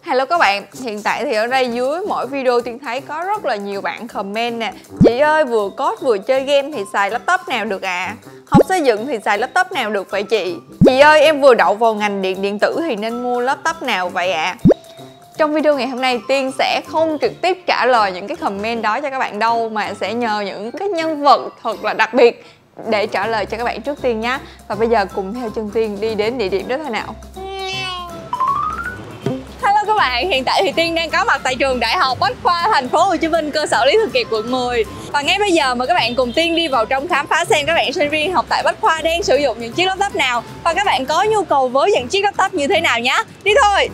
Hello các bạn, hiện tại thì ở đây dưới mỗi video Tiên thấy có rất là nhiều bạn comment nè. Chị ơi, vừa code vừa chơi game thì xài laptop nào được ạ? Học xây dựng thì xài laptop nào được vậy chị? Chị ơi, em vừa đậu vào ngành điện tử thì nên mua laptop nào vậy ạ? Trong video ngày hôm nay Tiên sẽ không trực tiếp trả lời những cái comment đó cho các bạn đâu, mà sẽ nhờ những cái nhân vật thật là đặc biệt để trả lời cho các bạn trước tiên nhé. Và bây giờ cùng theo chân Tiên đi đến địa điểm đó thôi nào. Hello các bạn, hiện tại thì Tiên đang có mặt tại trường Đại học Bách khoa Thành phố Hồ Chí Minh, cơ sở Lý Thường Kiệt, quận 10. Và ngay bây giờ mời các bạn cùng Tiên đi vào trong khám phá xem các bạn sinh viên học tại Bách khoa đang sử dụng những chiếc laptop nào và các bạn có nhu cầu với những chiếc laptop như thế nào nhé. Đi thôi.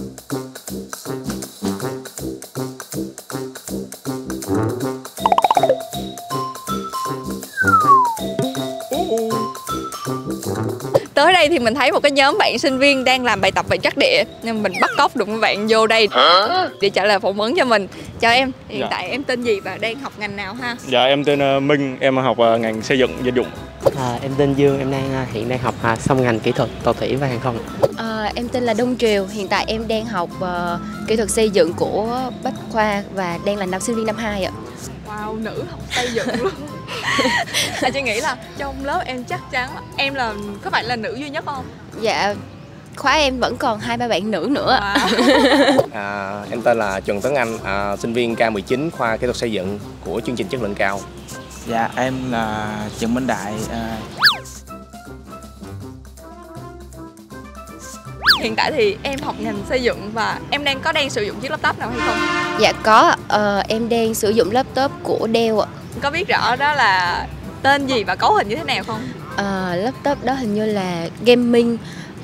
Tới đây thì mình thấy một cái nhóm bạn sinh viên đang làm bài tập về trắc địa, nên mình bắt cóc được một bạn vô đây để trả lời phỏng vấn cho mình. Chào em, hiện tại em tên gì và đang học ngành nào ha? Dạ em tên Minh, em học ngành xây dựng dân dụng. Em tên Dương, em hiện đang học xong ngành kỹ thuật tàu thủy và hàng không. Em tên là Đông Triều, hiện tại em đang học kỹ thuật xây dựng của Bách khoa và đang là sinh viên năm 2 ạ. Wow, nữ học xây dựng luôn. Chị nghĩ là trong lớp em chắc chắn em là có phải là nữ duy nhất không? Dạ, khóa em vẫn còn 2-3 bạn nữ nữa. Wow. Em tên là Trần Tấn Anh, sinh viên K19 khoa kỹ thuật xây dựng của chương trình chất lượng cao. Dạ, em là Trần Minh Đại. Hiện tại thì em học ngành xây dựng và em đang sử dụng chiếc laptop nào hay không? Dạ có, em đang sử dụng laptop của Dell ạ. Có biết rõ đó là tên gì và cấu hình như thế nào không? Laptop đó hình như là gaming.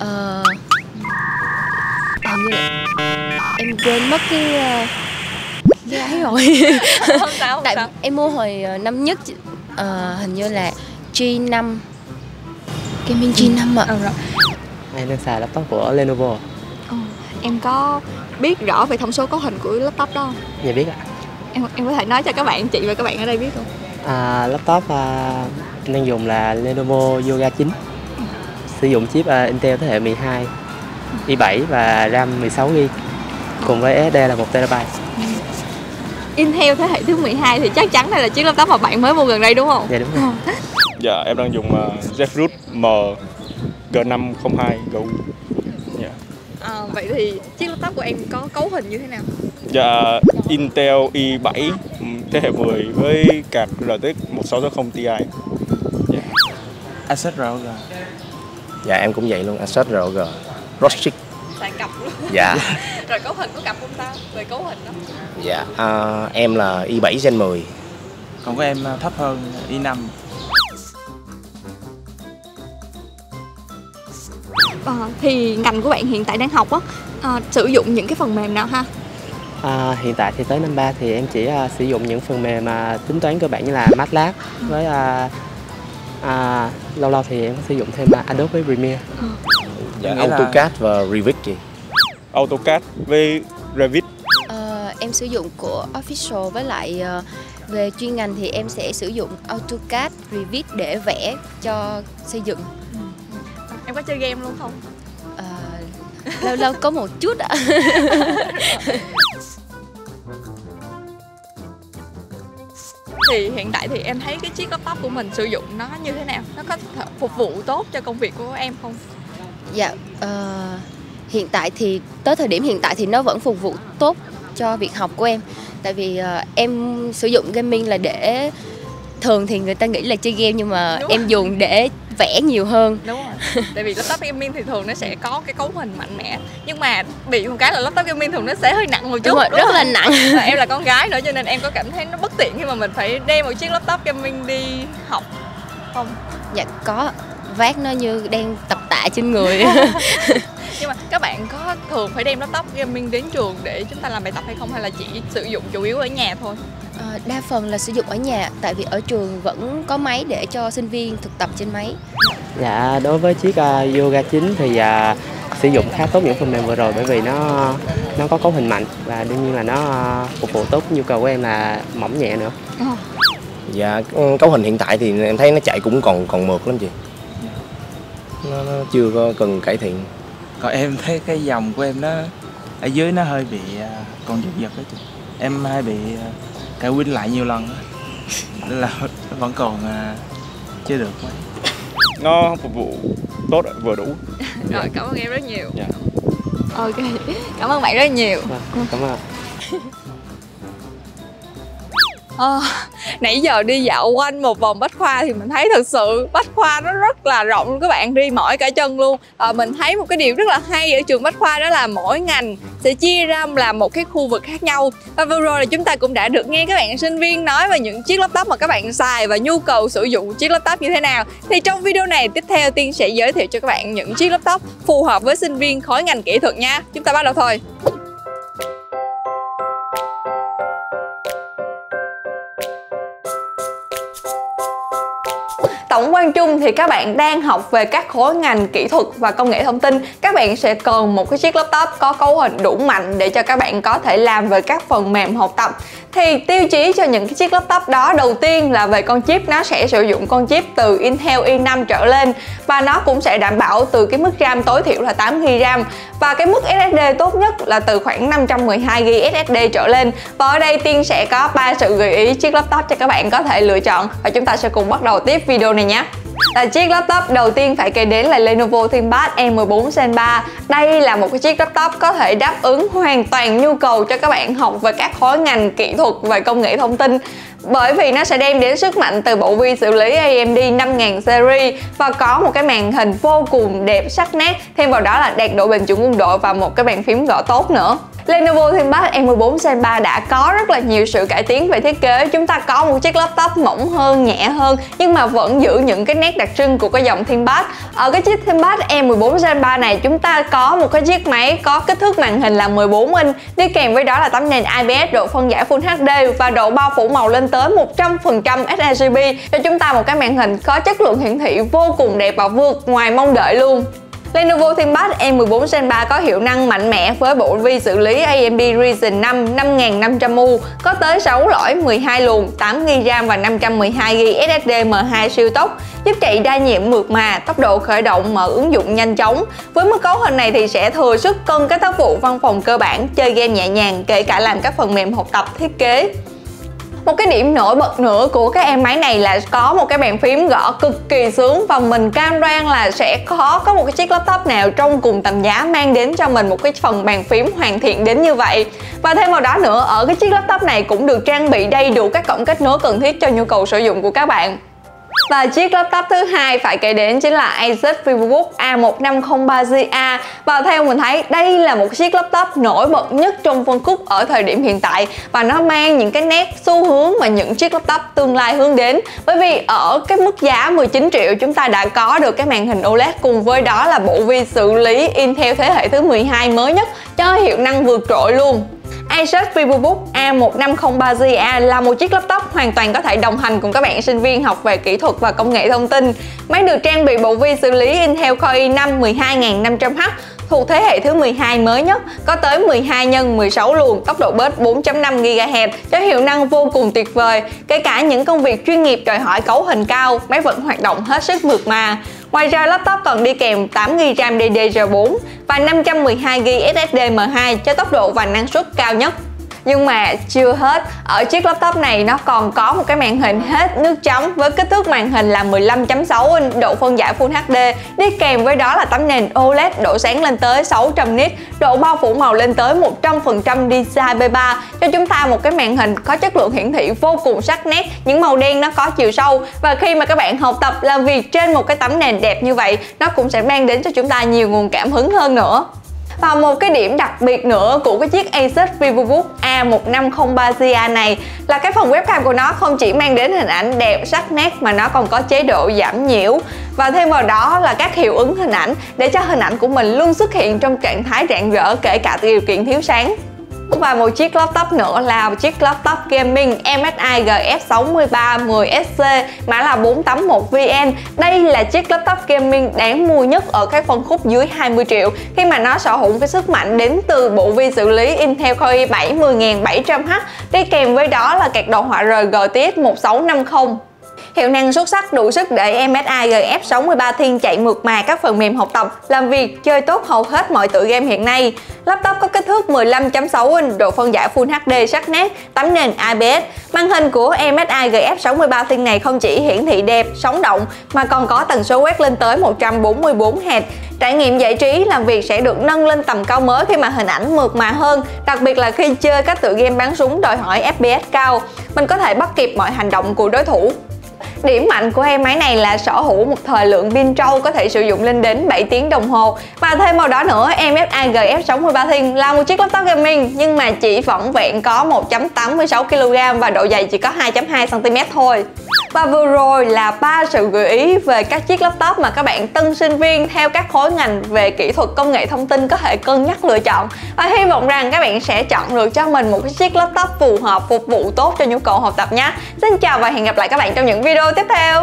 Hình như là em quên mất cái ấy rồi. Không sao. Tại em mua hồi năm nhất, hình như là G5, gaming G5 ạ. Em đang xài laptop của Lenovo. Em có biết rõ về thông số cấu hình của laptop đó không? Dạ biết ạ. Em có thể nói cho các bạn chị và các bạn ở đây biết không? Laptop em đang dùng là Lenovo Yoga 9, sử dụng chip Intel thế hệ 12, i7 và RAM 16GB, cùng với SSD là 1TB. Intel thế hệ thứ 12 thì chắc chắn đây là chiếc laptop mà bạn mới mua gần đây đúng không? Dạ đúng rồi. Dạ em đang dùng Zephyrus M G502 GU. Dạ. Vậy thì chiếc laptop của em có cấu hình như thế nào? Dạ Intel i7 thế hệ 10 với card RTX 1660 Ti. Dạ. Asus ROG. Dạ em cũng vậy luôn, Asus ROG Rockchick. Xài cặp luôn. Dạ. Rồi cấu hình có cặp không ta? Về cấu hình đó. Dạ, em là i7 Gen 10. Còn của em thấp hơn i5. Thì ngành của bạn hiện tại đang học á, sử dụng những cái phần mềm nào ha? Hiện tại thì tới năm 3 thì em chỉ sử dụng những phần mềm tính toán cơ bản như là MATLAB với lâu lâu thì em có sử dụng thêm Adobe Premiere. Dạ, AutoCAD và Revit chị. AutoCAD với Revit. Em sử dụng của Official, với lại về chuyên ngành thì em sẽ sử dụng AutoCAD, Revit để vẽ cho xây dựng. Em có chơi game luôn không? Lâu lâu có một chút ạ. Thì hiện tại thì em thấy cái chiếc laptop của mình sử dụng nó như thế nào? Nó có phục vụ tốt cho công việc của em không? Dạ, hiện tại thì tới thời điểm hiện tại thì nó vẫn phục vụ tốt cho việc học của em. Tại vì em sử dụng gaming là để, thường thì người ta nghĩ là chơi game nhưng mà em dùng để vẽ nhiều hơn. Đúng rồi. Tại vì laptop gaming thì thường nó sẽ có cái cấu hình mạnh mẽ, nhưng mà bị một cái là laptop gaming thường nó sẽ hơi nặng một chút. Đúng rồi, rất là nặng. Và em là con gái nữa cho nên em có cảm thấy nó bất tiện khi mà mình phải đem một chiếc laptop gaming đi học không? Dạ có, vác nó như đang tập tạ trên người. Nhưng mà các bạn có thường phải đem laptop gaming đến trường để chúng ta làm bài tập hay không, hay là chỉ sử dụng chủ yếu ở nhà thôi? Đa phần là sử dụng ở nhà, tại vì ở trường vẫn có máy để cho sinh viên thực tập trên máy. Dạ, đối với chiếc Yoga 9 thì sử dụng khá tốt những phần mềm vừa rồi, bởi vì nó có cấu hình mạnh và đương nhiên là nó phục vụ tốt nhu cầu của em là mỏng nhẹ nữa. Dạ, cấu hình hiện tại thì em thấy nó chạy cũng còn mượt lắm chị. Nó chưa có cần cải thiện. Còn em thấy cái dòng của em nó ở dưới nó hơi bị còn giật giật đó chị. Em hay bị cài Win lại nhiều lần á, nên là vẫn còn chưa được mấy. Nó phục vụ tốt, vừa đủ. Rồi, cảm ơn em rất nhiều. Dạ. Ok, cảm ơn bạn rất nhiều. Cảm ơn. Nãy giờ đi dạo quanh một vòng Bách Khoa thì mình thấy thật sự Bách Khoa nó rất là rộng luôn các bạn, đi mỏi cả chân luôn. Mình thấy một cái điều rất là hay ở trường Bách Khoa, đó là mỗi ngành sẽ chia ra làm một cái khu vực khác nhau. Và vừa rồi là chúng ta cũng đã được nghe các bạn sinh viên nói về những chiếc laptop mà các bạn xài và nhu cầu sử dụng chiếc laptop như thế nào. Thì trong video này tiếp theo Tiên sẽ giới thiệu cho các bạn những chiếc laptop phù hợp với sinh viên khối ngành kỹ thuật nha. Chúng ta bắt đầu thôi. Tổng quan chung thì các bạn đang học về các khối ngành kỹ thuật và công nghệ thông tin, các bạn sẽ cần một cái chiếc laptop có cấu hình đủ mạnh để cho các bạn có thể làm về các phần mềm học tập. Thì tiêu chí cho những cái chiếc laptop đó, đầu tiên là về con chip, nó sẽ sử dụng con chip từ Intel i5 trở lên và nó cũng sẽ đảm bảo từ cái mức RAM tối thiểu là 8GB RAM và cái mức SSD tốt nhất là từ khoảng 512GB SSD trở lên. Và ở đây Tiên sẽ có 3 sự gợi ý chiếc laptop cho các bạn có thể lựa chọn và chúng ta sẽ cùng bắt đầu tiếp video này nhé. Chiếc laptop đầu tiên phải kể đến là Lenovo ThinkPad E14 Gen 3. Đây là một cái chiếc laptop có thể đáp ứng hoàn toàn nhu cầu cho các bạn học về các khối ngành kỹ thuật và công nghệ thông tin, bởi vì nó sẽ đem đến sức mạnh từ bộ vi xử lý AMD 5000 series và có một cái màn hình vô cùng đẹp sắc nét, thêm vào đó là đạt độ bền chuẩn quân đội và một cái bàn phím gõ tốt nữa. Lenovo ThinkPad E14 Gen 3 đã có rất là nhiều sự cải tiến về thiết kế. Chúng ta có một chiếc laptop mỏng hơn, nhẹ hơn nhưng mà vẫn giữ những cái nét đặc trưng của cái dòng ThinkPad. Ở cái chiếc ThinkPad E14 Gen 3 này chúng ta có một cái chiếc máy có kích thước màn hình là 14 inch, đi kèm với đó là tấm nền IPS, độ phân giải Full HD và độ bao phủ màu lên tới 100% sRGB, cho chúng ta một cái màn hình có chất lượng hiển thị vô cùng đẹp và vượt ngoài mong đợi luôn. Lenovo ThinkPad E14 Gen 3 có hiệu năng mạnh mẽ với bộ vi xử lý AMD Ryzen 5 5500U, có tới 6 lõi 12 luồng, 8GB RAM và 512GB SSD M2 siêu tốc, giúp chạy đa nhiệm mượt mà, tốc độ khởi động mở ứng dụng nhanh chóng. Với mức cấu hình này thì sẽ thừa sức cân các tác vụ văn phòng cơ bản, chơi game nhẹ nhàng, kể cả làm các phần mềm học tập, thiết kế. Một cái điểm nổi bật nữa của cái em máy này là có một cái bàn phím gõ cực kỳ sướng, và mình cam đoan là sẽ khó có một cái chiếc laptop nào trong cùng tầm giá mang đến cho mình một cái phần bàn phím hoàn thiện đến như vậy. Và thêm vào đó nữa, ở cái chiếc laptop này cũng được trang bị đầy đủ các cổng kết nối cần thiết cho nhu cầu sử dụng của các bạn. Và chiếc laptop thứ hai phải kể đến chính là Asus VivoBook A1503GA. Và theo mình thấy đây là một chiếc laptop nổi bật nhất trong phân khúc ở thời điểm hiện tại, và nó mang những cái nét xu hướng mà những chiếc laptop tương lai hướng đến. Bởi vì ở cái mức giá 19 triệu chúng ta đã có được cái màn hình OLED cùng với đó là bộ vi xử lý Intel thế hệ thứ 12 mới nhất cho hiệu năng vượt trội luôn. Asus VivoBook A1503GA là một chiếc laptop hoàn toàn có thể đồng hành cùng các bạn sinh viên học về kỹ thuật và công nghệ thông tin. Máy được trang bị bộ vi xử lý Intel Core i5 12500H thuộc thế hệ thứ 12 mới nhất, có tới 12x16 luồng, tốc độ bớt 4.5 GHz, cho hiệu năng vô cùng tuyệt vời. Kể cả những công việc chuyên nghiệp đòi hỏi cấu hình cao, máy vẫn hoạt động hết sức mượt mà. Ngoài ra, laptop còn đi kèm 8GB RAM DDR4 và 512GB SSD M2 cho tốc độ và năng suất cao nhất. Nhưng mà chưa hết, ở chiếc laptop này nó còn có một cái màn hình hết nước chấm với kích thước màn hình là 15.6 inch, độ phân giải Full HD, đi kèm với đó là tấm nền OLED độ sáng lên tới 600 nit, độ bao phủ màu lên tới 100% DCI-P3, cho chúng ta một cái màn hình có chất lượng hiển thị vô cùng sắc nét, những màu đen nó có chiều sâu, và khi mà các bạn học tập làm việc trên một cái tấm nền đẹp như vậy, nó cũng sẽ mang đến cho chúng ta nhiều nguồn cảm hứng hơn nữa. Và một cái điểm đặc biệt nữa của cái chiếc Asus VivoBook A1503GA này là cái phần webcam của nó không chỉ mang đến hình ảnh đẹp sắc nét mà nó còn có chế độ giảm nhiễu, và thêm vào đó là các hiệu ứng hình ảnh để cho hình ảnh của mình luôn xuất hiện trong trạng thái rạng rỡ kể cả điều kiện thiếu sáng. Và một chiếc laptop nữa là chiếc laptop gaming MSI GF6310SC, mã là 481VN. Đây là chiếc laptop gaming đáng mua nhất ở các phân khúc dưới 20 triệu khi mà nó sở hữu cái sức mạnh đến từ bộ vi xử lý Intel Core i7 10700H, đi kèm với đó là card đồ họa RGTX 1650. Hiệu năng xuất sắc đủ sức để MSI GF 63 Thin chạy mượt mà các phần mềm học tập, làm việc, chơi tốt hầu hết mọi tựa game hiện nay. Laptop có kích thước 15.6 inch, độ phân giải Full HD sắc nét, tấm nền IPS. Màn hình của MSI GF 63 Thin này không chỉ hiển thị đẹp, sống động mà còn có tần số quét lên tới 144 Hz. Trải nghiệm giải trí làm việc sẽ được nâng lên tầm cao mới khi mà hình ảnh mượt mà hơn, đặc biệt là khi chơi các tựa game bắn súng đòi hỏi FPS cao. Mình có thể bắt kịp mọi hành động của đối thủ. Điểm mạnh của em máy này là sở hữu một thời lượng pin trâu có thể sử dụng lên đến 7 tiếng đồng hồ. Và thêm vào đó nữa, MSI GF 63 Thin là một chiếc laptop gaming nhưng mà chỉ vỏn vẹn có 1.86 kg và độ dày chỉ có 2.2 cm thôi. Và vừa rồi là 3 sự gợi ý về các chiếc laptop mà các bạn tân sinh viên theo các khối ngành về kỹ thuật công nghệ thông tin có thể cân nhắc lựa chọn. Và hy vọng rằng các bạn sẽ chọn được cho mình một cái chiếc laptop phù hợp, phục vụ tốt cho nhu cầu học tập nhé. Xin chào và hẹn gặp lại các bạn trong những video tiếp theo.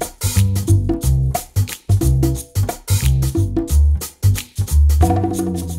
Thank you.